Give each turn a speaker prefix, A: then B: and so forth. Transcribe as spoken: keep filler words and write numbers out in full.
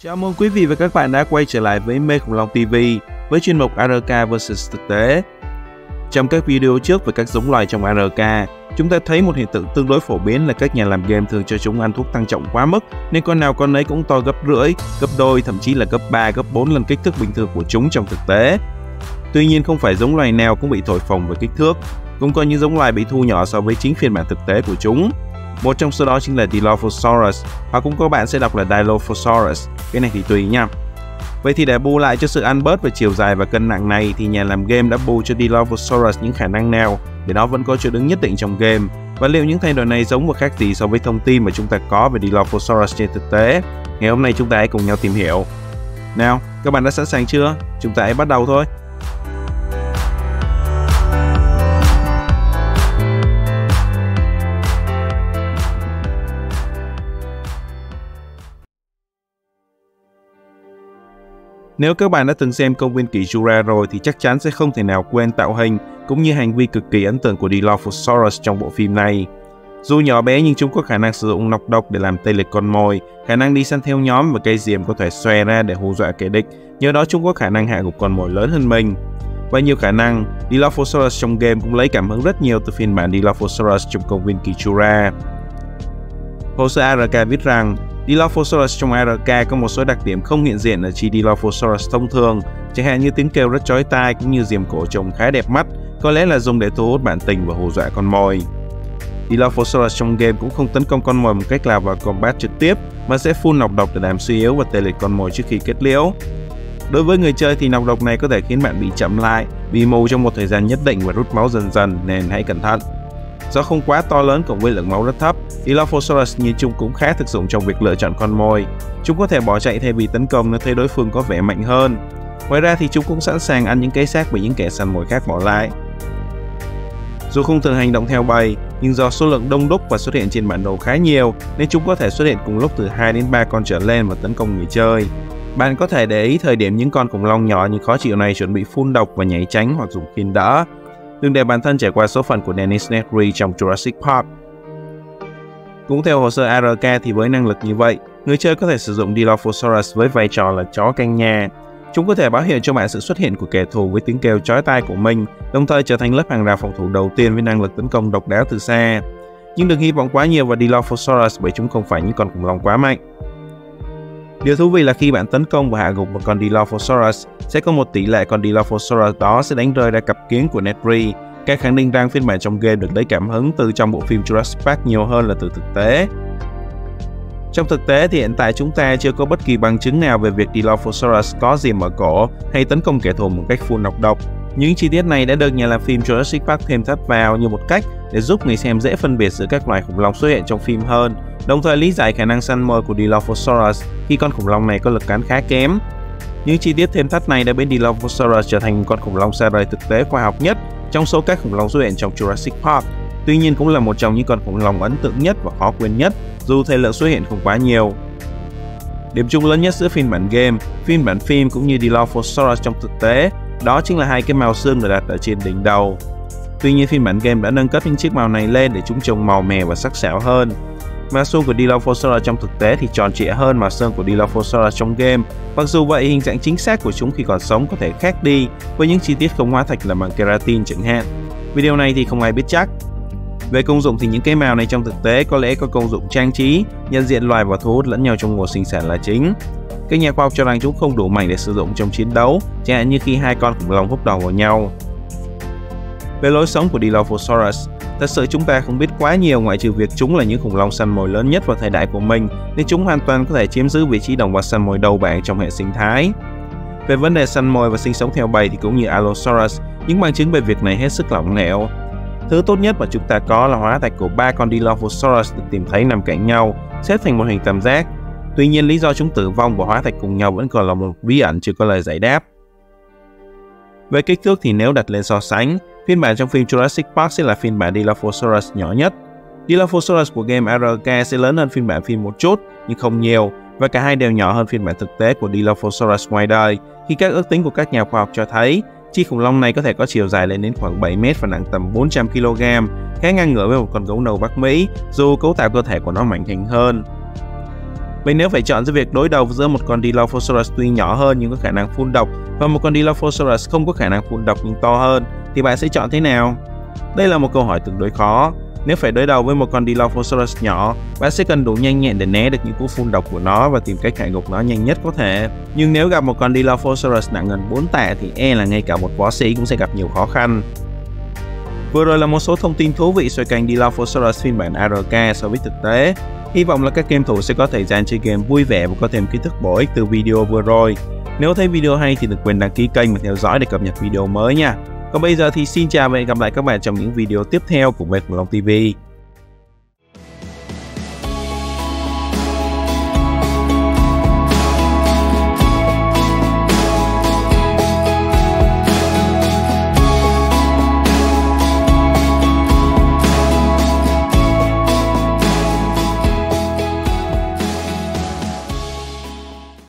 A: Chào mừng quý vị và các bạn đã quay trở lại với Mê Khủng Long ti vi với chuyên mục a rờ ca versus thực tế. Trong các video trước về các giống loài trong a rờ ca, chúng ta thấy một hiện tượng tương đối phổ biến là các nhà làm game thường cho chúng ăn thuốc tăng trọng quá mức, nên con nào con ấy cũng to gấp rưỡi, gấp đôi, thậm chí là gấp ba, gấp bốn lần kích thước bình thường của chúng trong thực tế. Tuy nhiên, không phải giống loài nào cũng bị thổi phồng về kích thước, cũng có những giống loài bị thu nhỏ so với chính phiên bản thực tế của chúng. Một trong số đó chính là Dilophosaurus, hoặc cũng có bạn sẽ đọc là Dilophosaurus, cái này thì tùy nha. Vậy thì để bù lại cho sự ăn bớt về chiều dài và cân nặng này thì nhà làm game đã bù cho Dilophosaurus những khả năng nào để nó vẫn có chỗ đứng nhất định trong game, và liệu những thay đổi này giống và khác gì so với thông tin mà chúng ta có về Dilophosaurus trên thực tế? Ngày hôm nay chúng ta hãy cùng nhau tìm hiểu. Nào, các bạn đã sẵn sàng chưa? Chúng ta hãy bắt đầu thôi. Nếu các bạn đã từng xem công viên kỷ Jura rồi thì chắc chắn sẽ không thể nào quên tạo hình cũng như hành vi cực kỳ ấn tượng của Dilophosaurus trong bộ phim này. Dù nhỏ bé nhưng chúng có khả năng sử dụng nọc độc để làm tê liệt con mồi, khả năng đi săn theo nhóm và cây diềm có thể xòe ra để hù dọa kẻ địch, nhờ đó chúng có khả năng hạ gục con mồi lớn hơn mình. Và nhiều khả năng, Dilophosaurus trong game cũng lấy cảm hứng rất nhiều từ phiên bản Dilophosaurus trong công viên kỷ Jura. Hồ sơ a rờ ca viết rằng, Dilophosaurus trong a rờ ca có một số đặc điểm không hiện diện ở chi Dilophosaurus thông thường, chẳng hạn như tiếng kêu rất chói tai cũng như diềm cổ trông khá đẹp mắt, có lẽ là dùng để thu hút bạn tình và hù dọa con mồi. Dilophosaurus trong game cũng không tấn công con mồi một cách lao vào combat trực tiếp, mà sẽ phun nọc độc để làm suy yếu và tê liệt con mồi trước khi kết liễu. Đối với người chơi thì nọc độc này có thể khiến bạn bị chậm lại, bị mù trong một thời gian nhất định và rút máu dần dần, nên hãy cẩn thận. Do không quá to lớn cộng với lượng máu rất thấp, Dilophosaurus nhìn chung cũng khá thực dụng trong việc lựa chọn con mồi. Chúng có thể bỏ chạy thay vì tấn công nếu thấy đối phương có vẻ mạnh hơn. Ngoài ra thì chúng cũng sẵn sàng ăn những cái xác bị những kẻ săn mồi khác bỏ lại. Dù không thường hành động theo bầy, nhưng do số lượng đông đúc và xuất hiện trên bản đồ khá nhiều, nên chúng có thể xuất hiện cùng lúc từ hai đến ba con trở lên và tấn công người chơi. Bạn có thể để ý thời điểm những con khủng long nhỏ nhưng khó chịu này chuẩn bị phun độc và nhảy tránh hoặc dùng khiên đỡ. Đừng để bản thân trải qua số phận của Dennis Nedry trong Jurassic Park. Cũng theo hồ sơ a rờ ca thì với năng lực như vậy, người chơi có thể sử dụng Dilophosaurus với vai trò là chó canh nhà. Chúng có thể báo hiệu cho bạn sự xuất hiện của kẻ thù với tiếng kêu chói tai của mình, đồng thời trở thành lớp hàng rào phòng thủ đầu tiên với năng lực tấn công độc đáo từ xa. Nhưng đừng hy vọng quá nhiều vào Dilophosaurus bởi chúng không phải những con khủng long quá mạnh. Điều thú vị là khi bạn tấn công và hạ gục một con Dilophosaurus, sẽ có một tỷ lệ con Dilophosaurus đó sẽ đánh rơi ra cặp kiến của Nedry. Các khẳng định rằng phiên bản trong game được lấy cảm hứng từ trong bộ phim Jurassic Park nhiều hơn là từ thực tế. Trong thực tế thì hiện tại chúng ta chưa có bất kỳ bằng chứng nào về việc Dilophosaurus có diềm ở cổ hay tấn công kẻ thù một cách phun nọc độc. Những chi tiết này đã được nhà làm phim Jurassic Park thêm thắt vào như một cách để giúp người xem dễ phân biệt giữa các loài khủng long xuất hiện trong phim hơn, đồng thời lý giải khả năng săn mồi của Dilophosaurus khi con khủng long này có lực cắn khá kém. Những chi tiết thêm thắt này đã biến Dilophosaurus trở thành một con khủng long xa rời thực tế khoa học nhất trong số các khủng long xuất hiện trong Jurassic Park. Tuy nhiên cũng là một trong những con khủng long ấn tượng nhất và khó quên nhất, dù thời lượng xuất hiện không quá nhiều. Điểm chung lớn nhất giữa phiên bản game, phiên bản phim cũng như Dilophosaurus trong thực tế, đó chính là hai cái màu xương được đặt ở trên đỉnh đầu. Tuy nhiên phiên bản game đã nâng cấp những chiếc màu này lên để chúng trông màu mè và sắc sảo hơn. Màu xương của Dilophosaurus trong thực tế thì tròn trịa hơn màu xương của Dilophosaurus trong game. Mặc dù vậy, hình dạng chính xác của chúng khi còn sống có thể khác đi với những chi tiết không hóa thạch là bằng keratin chẳng hạn. Vì điều này thì không ai biết chắc. Về công dụng thì những cái màu này trong thực tế có lẽ có công dụng trang trí, nhận diện loài và thu hút lẫn nhau trong mùa sinh sản là chính. Các nhà khoa học cho rằng chúng không đủ mạnh để sử dụng trong chiến đấu, chẳng hạn như khi hai con khủng long húc đầu vào nhau. Về lối sống của Dilophosaurus, thật sự chúng ta không biết quá nhiều ngoại trừ việc chúng là những khủng long săn mồi lớn nhất vào thời đại của mình, nên chúng hoàn toàn có thể chiếm giữ vị trí đồng vật săn mồi đầu bảng trong hệ sinh thái. Về vấn đề săn mồi và sinh sống theo bầy thì cũng như Allosaurus, những bằng chứng về việc này hết sức lỏng lẻo. Thứ tốt nhất mà chúng ta có là hóa thạch của ba con Dilophosaurus được tìm thấy nằm cạnh nhau, xếp thành một hình tam giác. Tuy nhiên, lý do chúng tử vong và hóa thạch cùng nhau vẫn còn là một bí ẩn chưa có lời giải đáp. Về kích thước thì nếu đặt lên so sánh, phiên bản trong phim Jurassic Park sẽ là phiên bản Dilophosaurus nhỏ nhất. Dilophosaurus của game a rờ ca sẽ lớn hơn phiên bản phim một chút, nhưng không nhiều, và cả hai đều nhỏ hơn phiên bản thực tế của Dilophosaurus ngoài đời, khi các ước tính của các nhà khoa học cho thấy chi khủng long này có thể có chiều dài lên đến khoảng bảy mét và nặng tầm bốn trăm ki lô gam, khá ngang ngửa với một con gấu nâu Bắc Mỹ, dù cấu tạo cơ thể của nó mảnh khảnh hơn. Vậy nếu phải chọn giữa việc đối đầu giữa một con Dilophosaurus tuy nhỏ hơn nhưng có khả năng phun độc và một con Dilophosaurus không có khả năng phun độc nhưng to hơn, thì bạn sẽ chọn thế nào? Đây là một câu hỏi tương đối khó. Nếu phải đối đầu với một con Dilophosaurus nhỏ, bạn sẽ cần đủ nhanh nhẹn để né được những cú phun độc của nó và tìm cách hạ gục nó nhanh nhất có thể. Nhưng nếu gặp một con Dilophosaurus nặng gần bốn tạ thì e là ngay cả một võ sĩ cũng sẽ gặp nhiều khó khăn. Vừa rồi là một số thông tin thú vị xoay quanh Dilophosaurus phiên bản a rờ ca so với thực tế. Hy vọng là các game thủ sẽ có thời gian chơi game vui vẻ và có thêm kiến thức bổ ích từ video vừa rồi. Nếu thấy video hay thì đừng quên đăng ký kênh và theo dõi để cập nhật video mới nha. Còn bây giờ thì xin chào và hẹn gặp lại các bạn trong những video tiếp theo của Mê Khủng Long ti vi.